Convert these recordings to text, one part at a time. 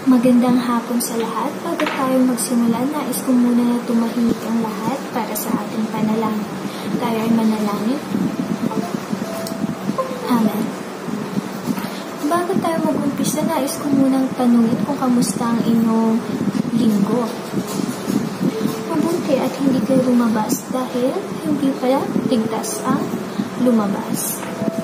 Magandang hapon sa lahat. Bago tayo magsimula, nais ko muna na tumahimik ang lahat para sa ating panalangin. Tayo ay manalangin. Amen. Bago tayo mag-umpisa, nais ko munang tanungin kung kamusta ang inyong linggo. Mabuti at hindi kayo lumabas dahil hindi pala ligtas ang lumabas.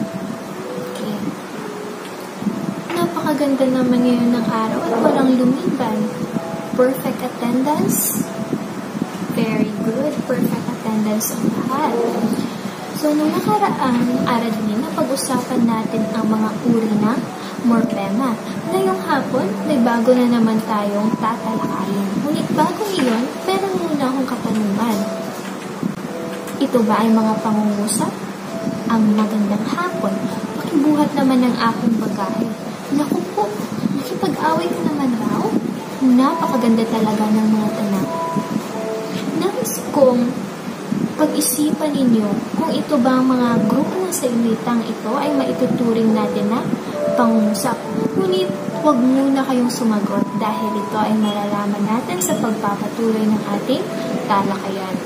Napakaganda naman ngayon ng araw at walang lumiban. Perfect attendance. Very good. Perfect attendance ang lahat. So, nung nakaraang araw din, napag-usapan natin ang mga uri ng morphema. Ngayong hapon, may bago na naman tayong tatalakayin. Ngunit bago iyon, pero muna akong katanungan. Ito ba ay mga pangungusap? Ang magandang hapon, pakibuhat naman ng aking bagahe. Naku po, nakipag-away ka naman raw? Napakaganda talaga ng mga tanang. Nais kong pag-isipan ninyo kung ito ba ang mga grupo ng salitang ito ay maituturing natin na pangungusap. Ngunit huwag muna kayong sumagot dahil ito ay malalaman natin sa pagpapatuloy ng ating talakayan.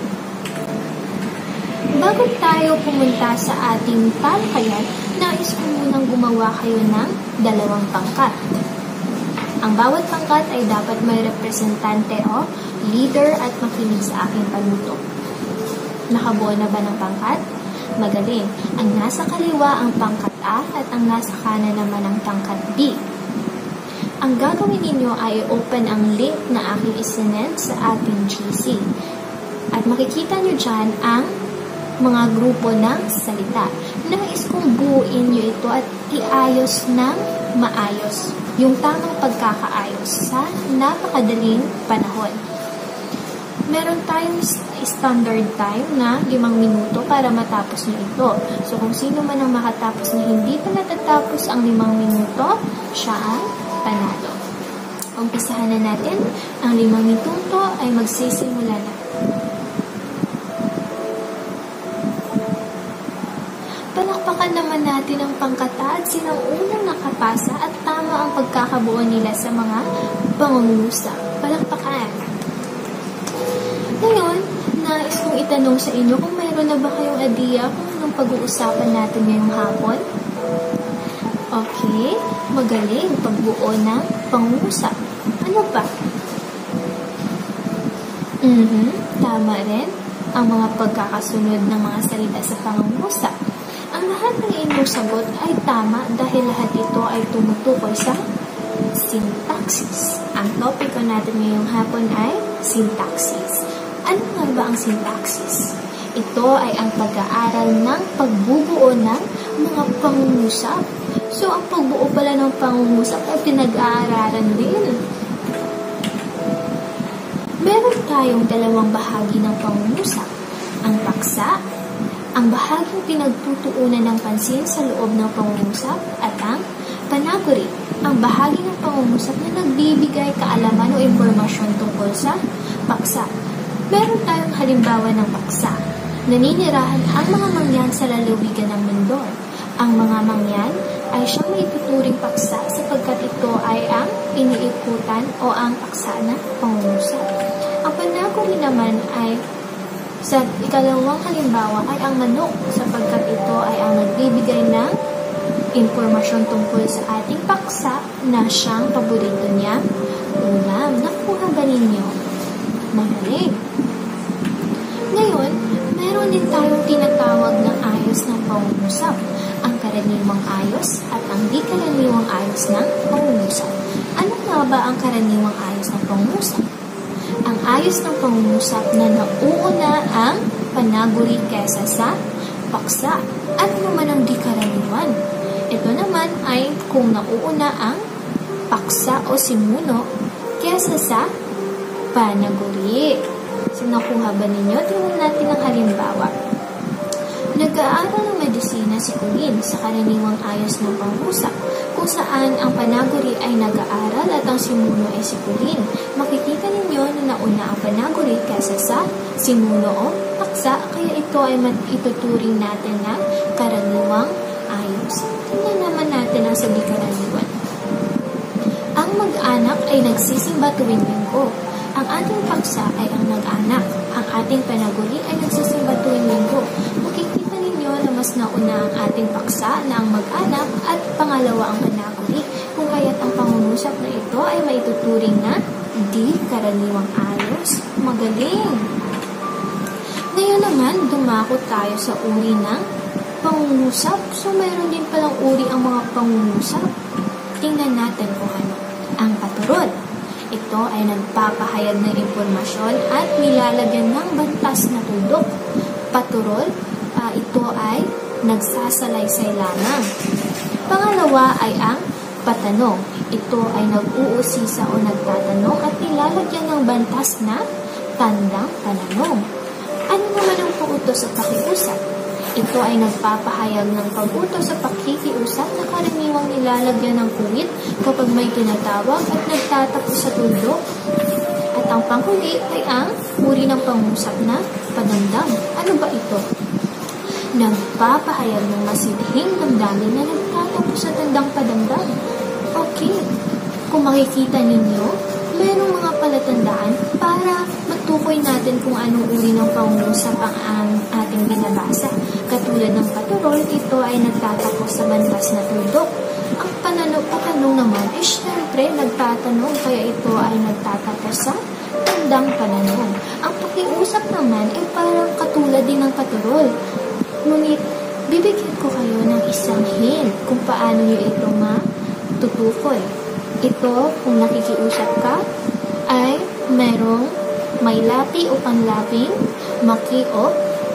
Bago tayo pumunta sa ating talakayan, nais ko munang gumawa kayo ng dalawang pangkat. Ang bawat pangkat ay dapat may representante o leader at makinig sa aking panuto. Nakabuo na ba ng pangkat? Magaling. Ang nasa kaliwa ang pangkat A at ang nasa kanan naman ang pangkat B. Ang gagawin ninyo ay open ang link na aking isinend sa ating GC. At makikita nyo dyan ang mga grupo ng salita. Nais kong buuin nyo ito at iayos ng maayos. Yung tamang pagkakaayos sa napakadaling panahon. Meron tayong standard time na 5 minuto para matapos nyo ito. So kung sino man ang makatapos na hindi pa natatapos ang 5 minuto, siya ang panalo. Umpisahan na natin. Ang 5 minuto ay magsisimula na. Palakpakan naman natin ang pangkata at silang unang nakapasa at tama ang pagkakabuo nila sa mga pangungusap. Palakpakan! Ngayon, nais kong itanong sa inyo kung mayroon na ba kayong idea kung anong pag-uusapan natin ngayong hapon? Okay, magaling pagbuo ng pangungusap. Ano pa? Tama rin ang mga pagkakasunod ng mga salita sa pangungusap. Ang lahat ng inyong sagot ay tama dahil lahat ito ay tumutukoy sa syntaxis. Ang topic ko natin ngayong hapon ay syntaxis. Ano nga ba ang syntaxis? Ito ay ang pag-aaral ng pagbubuo ng mga pangungusap. So, ang pagbuo pala ng pangungusap ay pinag-aaralan din. Meron tayong dalawang bahagi ng pangungusap. Ang paksa, ang bahaging pinagtutuunan ng pansin sa loob ng pangungusap, at ang panaguri, ang bahagi ng pangungusap na nagbibigay kaalaman o impormasyon tungkol sa paksa. Meron tayong halimbawa ng paksa. Naninirahan ang mga mangyan sa lalawigan ng Mindoro. Ang mga mangyan ay siyang maituturing paksa sapagkat ito ay ang iniikutan o ang paksa na pangungusap. Ang panaguri naman ay sa ikalawang halimbawa ay ang manok sapagkat ito ay ang nagbibigay ng impormasyon tungkol sa ating paksa na siyang paborito niya ulam. Nakuha ba ninyo? Magaling! Ngayon, meron din tayong tinatawag na ayos ng pangungusap. Ang karaniwang ayos at ang di karaniwang ayos ng pangungusap. Ano nga ba ang karaniwang ayos ng pangungusap? Ang ayos ng pangungusap na nauuna ang panaguri kesa sa paksa. Ano naman ang di karaniwan? Ito naman ay kung nauuna ang paksa o simuno kesa sa panaguri. So, nakuha ba ninyo? Tingnan natin ang halimbawa. Nag-aaral ng medisina si Colleen sa karaniwang ayos ng pangungusap kung saan ang panaguri ay nag-aaral at ang simuno ay si Colleen. Makikita ninyo na nauna ang panaguri kesa sa simuno o paksa, kaya ito ay ituturing natin na karaniwang ayos. Tingnan naman natin ang sa di karaniwan. Ang mag-anak ay nagsisimba tuwing linggo. Ang ating paksa ay ang nag-anak. Ang ating panaguri ay nagsisimba tuwing linggo. Makikita ninyo na mas nauna ang ating paksa na ang mag-anak at pangalawa ang panaguri. Kung kaya't ang pangungusap na ito ay maituturing na di karaniwang ayos. Magaling! Ngayon naman, dumako tayo sa uri ng pangungusap. So, mayroon din palang uri ang mga pangungusap. Tingnan natin kung ano. Ang paturol. Ito ay nagpapahayag ng impormasyon at nilalagyan ng bantas na tuldok. Paturol, ito ay nagsasalaysay lamang. Pangalawa ay ang patanong. Ito ay nag-uusisa o nagtatanong at nilalagyan ng bantas na tandang pananong. Ano naman ang pautos sa pakiusap? Ito ay nagpapahayag ng pag-utos sa pakikiusap na karaniwang nilalagyan ng kuwit kapag may tinatawag at nagtatapos sa tuldok. At ang panghuli ay ang uri ng pangusap na padamdam. Ano ba ito? Nagpapahayag ng masidhing damdamin na nagtatapos sa tandang padamdam. Okay. Kung makikita ninyo, mayroong mga palatandaan para matukoy natin kung anong uri ng pangungusap ang ating binabasa. Katulad ng paturol, ito ay nagtatapos sa bantas na tuldok. Ang patanong naman ay syempre nagtatanong, kaya ito ay nagtatapos sa tandang pananong. Ang pakiusap naman ay parang katulad din ng paturol. Ngunit, bibigyan ko kayo ng isang hint kung paano nyo ito matutukoy. Ito, kung nakikiusap ka, ay merong may lapi o panlaping, maki o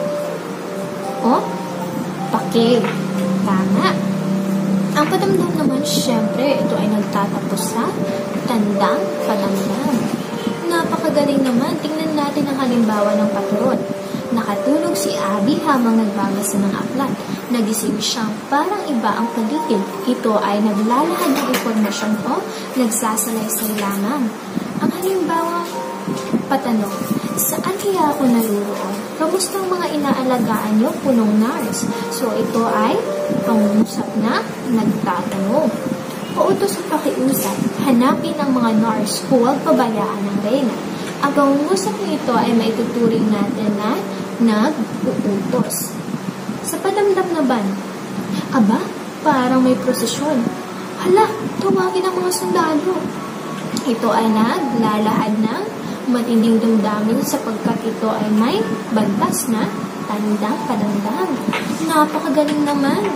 paki. Tama. Ang padamdam naman, syempre, ito ay nagtatapos sa tandang padamdam. Napakagaling naman. Tingnan natin ang halimbawa ng paturol. Nakatulog si Abby habang nagbabasa ng aklat. Nagising siyang parang iba ang paligid. Ito ay naglalahad ng impormasyon o nagsasalaysay lamang. Ang halimbawa, patanong, saan kaya ako naruroon? Kamusta ang mga inaalagaan niyo, punong nurse? So, ito ay pangungusap na nagtatanong. Pautos sa pakiusap, hanapin ang mga nurse, huwag pabayaan ng reyna. Ang pangungusap nito ay maituturing natin na nag-uutos. Sa padamdam naman, aba, parang may prosesyon. Hala, tawagin ang mga sundalo. Ito ay naglalahad ng matinding damdamin sapagkat ito ay may bantas na tandang padamdam. Napakagaling naman.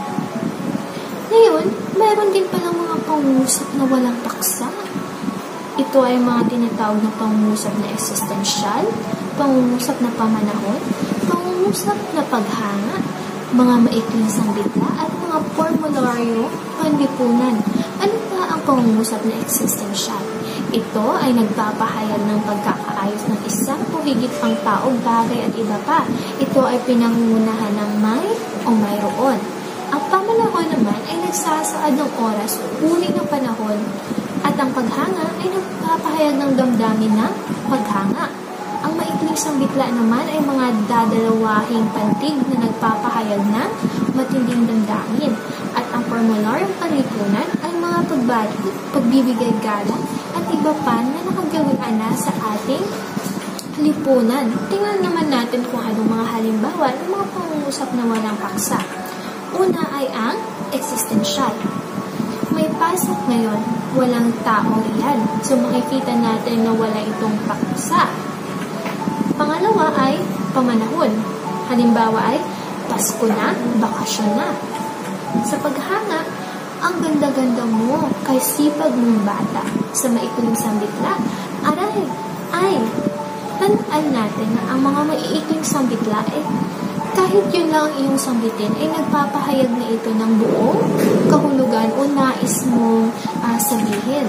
Ngayon, mayroon din palang mga pangungusap na walang paksa. Ito ay mga tinatawag na pangungusap na existential, pangungusap na pamanahon, pangungusap na paghanga, mga maikling sambitla at mga formularyo panlipunan. Ano ba ang pangungusap na existential? Ito ay nagpapahayag ng pagkakaayos ng isang o higit pang tao, bagay at iba pa. Ito ay pinangungunahan ng may o mayroon. Ang pamanahon naman ay nagsasaad ng oras o uri ng panahon at ang paghanga ay nagpapahayag ng damdamin ng paghanga. Ang maikling sambitla naman ay mga dadalawahing pantig na nagpapahayag ng matinding damdamin. At ang formularyong panlipunan ay mga pagbibigay galang at iba pa na nakagawian sa ating lipunan. Tingnan naman natin kung anong mga halimbawa ng mga pangungusap na walang paksa. Una ay ang existential. May pasok ngayon, walang tao riyan. So makikita natin na wala itong paksa. Pangalawa ay pamanahon. Halimbawa ay Pasko na, bakasyon na. Sa paghanga, ang ganda-ganda mo kay sipag mong bata. Sa maikling sambitla, aray, ay, tandaan natin na ang mga maiikling sambitla kahit yun lang ang iyong sambitin, ay nagpapahayag na ito ng buong kahulugan o nais mong sabihin.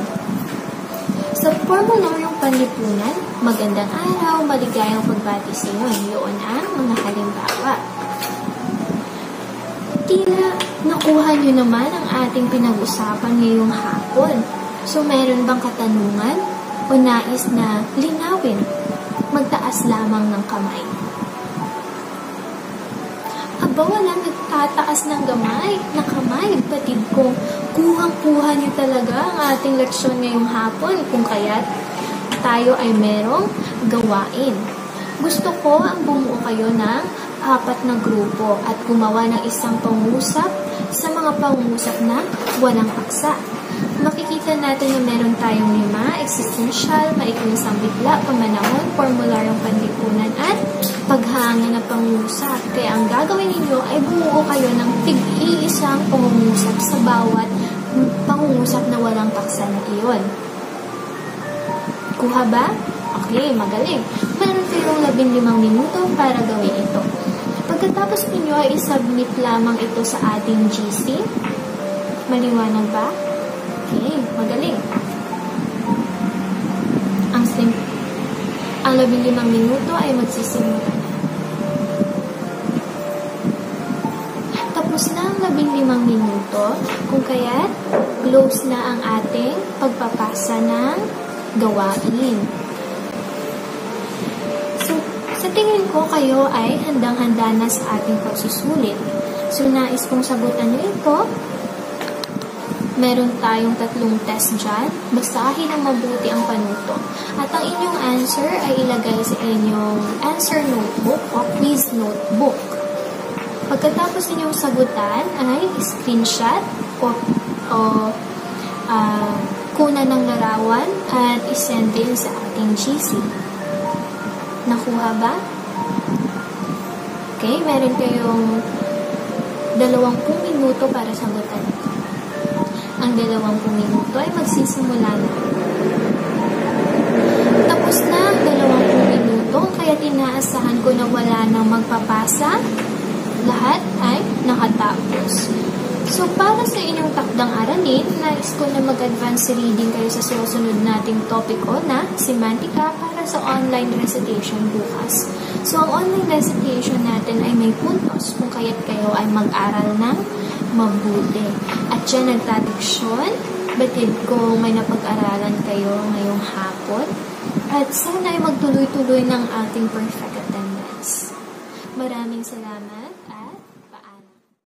Sa formularyong panlipunan, magandang araw, maligayang pagbati sa iyo. Yun ang mga halimbawa. Tila, nakuha nyo naman ang ating pinag-usapan ngayong hapon. So, meron bang katanungan o nais na linawin? Magtaas lamang ng kamay. ba walang nagtataas ng kamay, batid ko. Kuhang-kuha niyo talaga ang ating leksyon ngayong hapon, kung kaya't tayo ay merong gawain. Gusto ko ang bumuo kayo ng 4 na grupo at gumawa ng isang pangungusap sa mga pangungusap na walang paksa. Makikita natin na meron tayong 5, existential, maikling sambitla, pamanahon, formularyong panlipunan, at paghanga na pangungusap. Kaya ang gagawin ninyo ay bumuo kayo ng tig-iisang pangungusap sa bawat pangungusap na walang paksa na iyon. Kuha ba? Okay, magaling. Meron kayong 15 minuto para gawin ito. Pagkatapos ninyo ay isubmit lamang ito sa ating GC. Maliwanag ba? Okay, magaling. Ang 15 minuto ay magsisimula na. Tapos na ang 15 minuto, kung kaya't close na ang ating pagpapasa ng gawain. So, sa tingin ko kayo ay handang-handa na sa ating pagsusulit. So, nais kong sagutan nyo ito. Meron tayong 3 test dyan. Basahin ng mabuti ang panuto. At ang inyong answer ay ilagay sa inyong answer notebook o quiz notebook. Pagkatapos inyong sagutan ay screenshot o kuna ng larawan at isend din sa ating GC. Nakuha ba? Okay, meron kayong 20 minuto para sagutan ito. Ang 20 minuto ay magsisimula na. Tapos na ang 20 minuto, kaya inaasahan ko na wala nang magpapasa. Lahat ay nakatapos. So, para sa inyong takdang aralin, nais ko na mag-advance reading kayo sa susunod nating topic na semantika para sa online recitation bukas. So, ang online recitation natin ay may puntos kung kaya't kayo ay mag-aral ng mabuti. At dyan nagtadiksyon, batid ko may napag-aralan kayo ngayong hapon. At sana ay magtuloy-tuloy ng ating perfect attendance. Maraming salamat.